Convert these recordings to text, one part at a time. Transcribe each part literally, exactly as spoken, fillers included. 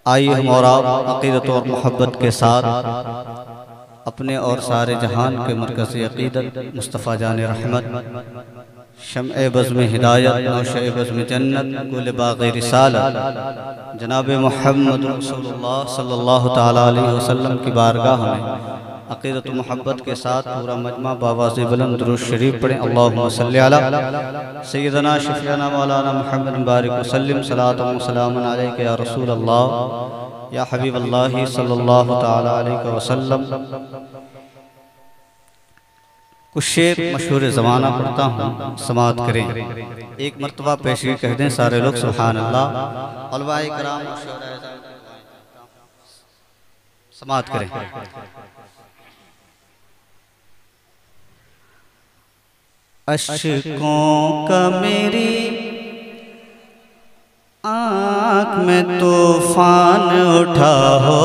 आइए हम और आप अक़ीदत और मोहब्बत के साथ अपने और सारे जहान के मरकज़ अक़ीदत मुस्तफ़ा जान रहमत शम्अ बज़्म हिदायत नौशे बज़्म जन्नत गुल बाग़ रिसालत जनाब मुहम्मद रसूलुल्लाह सल्लल्लाहु तआला अलैहि वसल्लम की बारगाह में अक़ीदत मोहब्बत के साथ पूरा मजमा बावाज़ बुलंद दुरूद शरीफ पढ़ें। अल्लाहुम्मा सल्लि अला सय्यदना शफ़ीअना मौलाना मुहम्मद बारिक वसल्लिम सलातन व सलामन अलैका या रसूल अल्लाह या हबीब अल्लाह सल्लल्लाहु तआला अलैहि वसल्लम। कुछ शेर मशहूर ज़माना पढ़ता हूँ, समाअत करें। एक मरतबा पेशी कह दें सारे लोग सुभान अल्लाह। उलमाए किराम समाअत करें। अश्कों का मेरी आँख में तूफान उठा हो।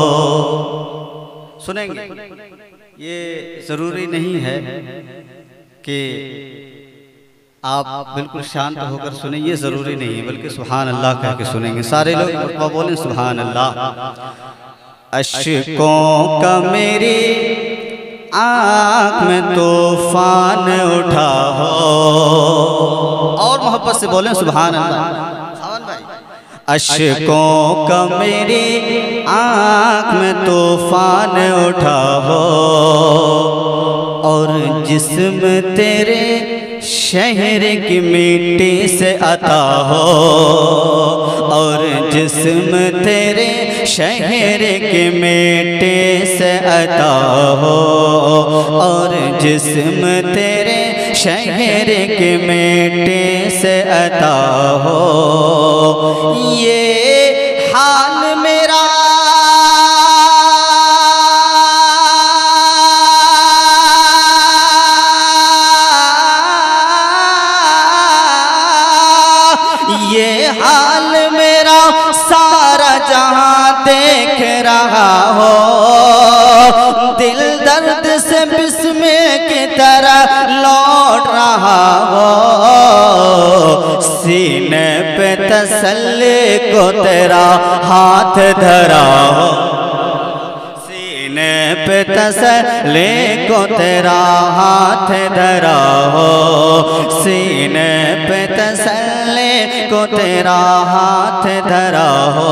सुनेंगे, ये ज़रूरी नहीं है कि आप बिल्कुल शांत होकर सुने, ये ज़रूरी नहीं है, बल्कि सुभान अल्लाह कह के सुनेंगे। सारे लोग मरतबा बोलें सुभान अल्लाह। अश्कों का मेरी आँख में तूफान उठा हो, और मोहब्बत से बोलें सुभान अल्लाह। अश्कों का मेरी आँख में तूफान उठा हो, और जिस्म तेरे शहर की मिट्टी से अता हो, और जिस्म तेरे शहर की मिट्टी से अता हो, और जिस्म तेरे शहर की मिट्टी से अता हो। ये हाल मेरा ये हाल मेरा सारा जहां देख रहा हो, दिल दर्द से बिस्मे की तरह लौट रहा हो। सीने पे तसल्ली को तेरा हाथ धरा हो, सीने पे तसल्ली को तेरा हाथ धरा हो, सीने पे तसल्ली को तेरा हाथ धरा हो।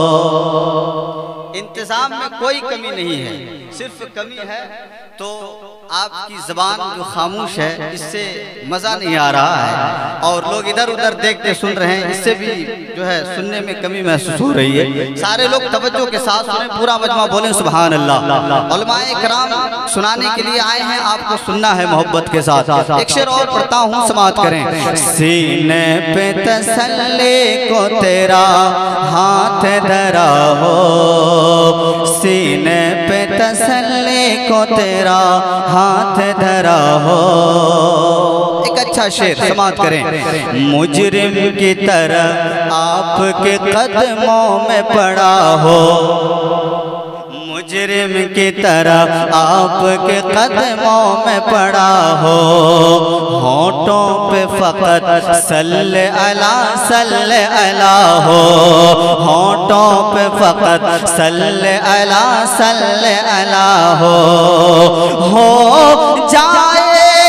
इंतजाम में कोई कमी नहीं है, सिर्फ कमी है तो आपकी ज़बान जो खामोश है, इससे मज़ा नहीं आ रहा है, और लोग इधर उधर देखते सुन रहे हैं, इससे भी जो है सुनने में कमी महसूस हो रही है। सारे लोग तवज्जो के साथ सुने, पूरा मजमा बोलें सुभान अल्लाह। उलमाए किराम सुनाने के लिए आए हैं, आपको सुनना है मोहब्बत के साथ। एक शेर और पढ़ता हूँ, समाअत करें। सीने पे तसल्ली को तेरा हाथ धरा हो, सीने पे तसल्ली को तेरा हाथ धरा हो। एक अच्छा शेर समाअत करें। मुजरिम की तरह आपके कदमों में पड़ा हो, मुजरिम की तरह आपके कदमों में पड़ा हो, होठों पे फ़क़त सल्ले अला सल्ले अला हो, होठों पे फ़क़त सल्ले अला सल्ले अला हो। हो जाए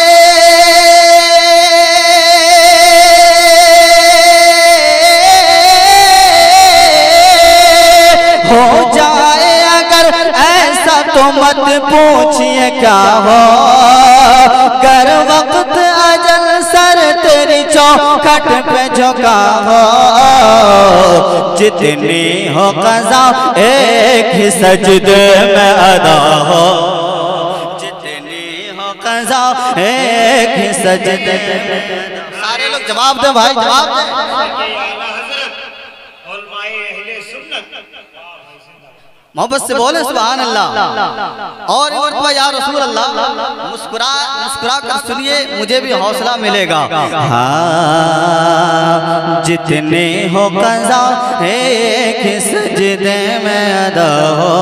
हो जाए अगर ऐसा तो मत पूछिए क्या हो, कर वक्त अजल सर तेरी चौखट पे झुका हो। जितनी हो क़ज़ा एक ही सजदे में अदा हो, जितनी हो क़ज़ा एक ही सजदे में। सारे लोग जवाब दें भाई, जवाब दें। मोहब्बत से बोले सुभान अल्लाह। और मरतबा या रसूल अल्लाह। मुस्कुरा मुस्कुरा कर सुनिए, मुझे भी हौसला मिलेगा। हाँ, जितने हो क़ज़ा एक ही सजदे में अदा हो,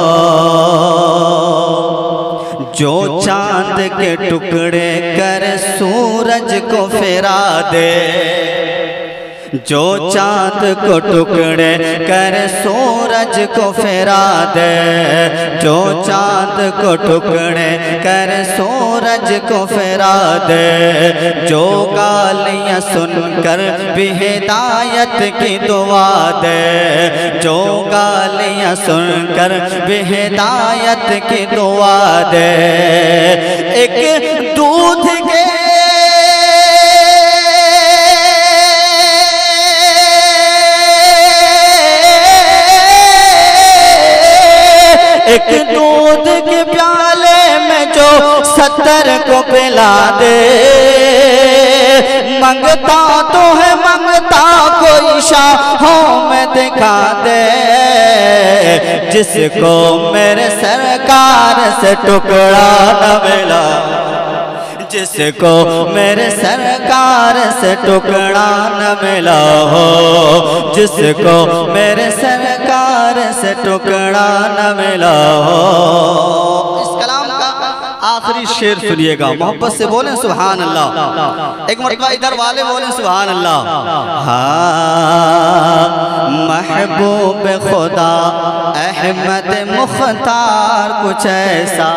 जो चांद के टुकड़े कर सूरज को फिरा दे, जो चांद को टुकड़े कर सूरज को फिरा दे, जो चांद को टुकड़े कर सूरज को फिरा दे, जो गालियाँ सुनकर भी हिदायत की दुआ दे, जो गालियाँ सुनकर भी हिदायत की दुआ दे। एक दूध के एक दूध के प्याले में जो सत्तर को पिला दे, मंगता तो है मंगता कोई शाहों में दिखा दे, जिसको मेरे सरकार से टुकड़ा न मिला, जिसको मेरे सरकार से टुकड़ा न मिला हो, जिसको मेरे सरकार से टुकड़ा न मिला हो। इस कलाम का आखिरी शेर सुनिएगा, मोहब्बत से बोलें सुभान अल्लाह। एक मरतबा इधर वाले बोलें सुभान अल्लाह। हाँ महबूब खुदा अहमद मुख्तार कुछ ऐसा,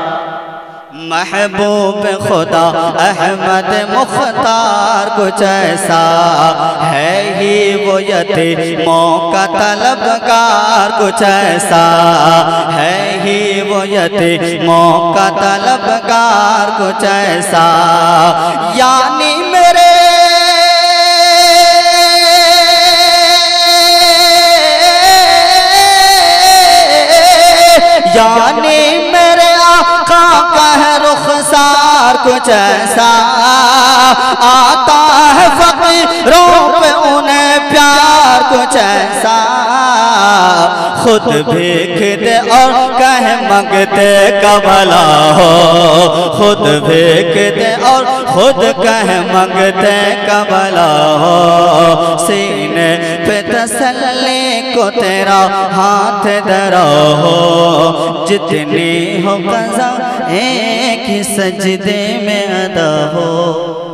महबूब खुदा अहमद मुख्तार कुछ ऐसा, है ही वो यतीमों का तलबगार कुछ ऐसा, है ही वो यतीमों का तलबगार कुछ ऐसा। यानी मेरे यानी मेरे आका का है रुखसार कुछ ऐसा, आता है फकीरों पे उन्हें प्यार कुछ ऐसा, खुद भीख दे और कहे मंगते का भला हो, खुद भीख दे और खुद कहे मंगते का भला हो, सीने पे तसल्ली को तेरा हाथ धरा हो, जितनी हो कज़ा एक ही सजदे में अदा हो।